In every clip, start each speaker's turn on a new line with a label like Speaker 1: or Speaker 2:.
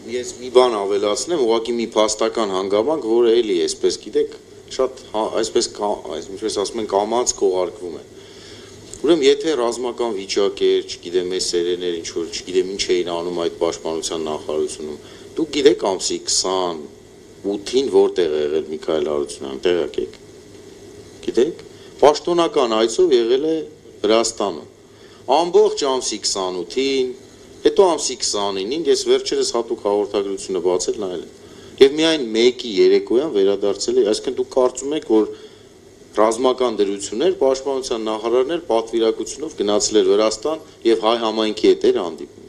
Speaker 1: Ես մի բան ավելացնեմ, ուղղակի մի փաստական հանգամանք, որը էլի այսպես գիտեք, շատ այսպես ասում են կամած կողարկվում է։ Ուրեմն եթե ռազմական վիճակ էր, չգիտեմ, այս սերեներ ինչ որ, չգիտեմ ինչ էին անում այդ պաշտպանության նախարարությունում, դուք գիտեք ամսի 28-ին որտեղ է եղել Միքայել Հարությունյանը, տեղյակ եք։ Գիտեք, պաշտոնական այցով եղել է Վրաստանում։ Ամբողջ ամսի 28-ին, հետո ամսի 29-ին ես վերջերս հատուկ հաղորդագրությունը բացել նայել եմ։ Եվ միայն մեկի երեկոյան վերադարձել է, այսինքն դուք կարծում եք, որ ռազմական դրություններ, պաշտպանության նախարարներ պատվիրակությունով գնացել էր Վրաստան եւ հայ համայնքի հետ էր հանդիպում։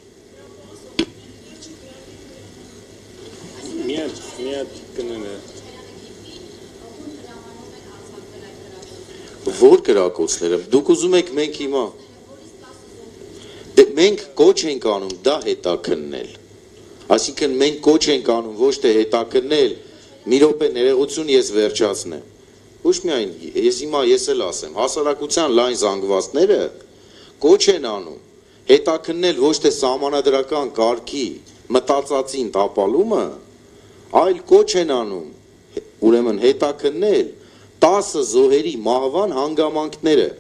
Speaker 2: Միատ կնենը։
Speaker 1: Որ կրակոցները, դուք ուզում եք մենք հիմա մենք կոչ ենք անում դա հետաքննել, այսինքն մենք կոչ ենք անում ոչ թե հետաքննել, մի րոպե ներողություն ես վերջացնեմ, ոչ միայն ես էլ ասեմ, հասարակության լայն զանգվածները կոչ են անում, հետաքննել ոչ թե սահմանադրական կարգի մտածածին տապալումը, այլ կոչ են անում, ուրեմն հետաքննել 10 զոհերի մահվան հանգամանքները։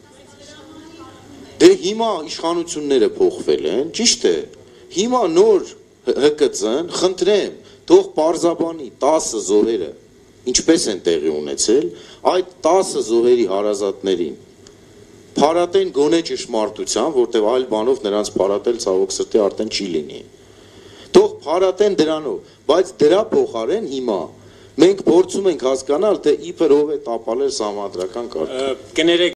Speaker 1: Դե հիմա իշխանությունները փոխվել են, ճիշտ է, հիմա նոր ՀԿՑ-ն, խնդրեմ, թող պարզաբանի 10 զոհերը, ինչպես են տեղի ունեցել, այդ 10 զոհերի հարազատներին փարատեն գոնե ճշմարտության, որտեղ այլ բանով նրանց փարատել ցավոք սրտի արդեն չի լինի։ Թող փարատեն դրանով, բայց դրա փոխարեն հիմա մենք փորձում ենք հասկանալ, թե իբր ով է տապալել սահմանադրական կարգը։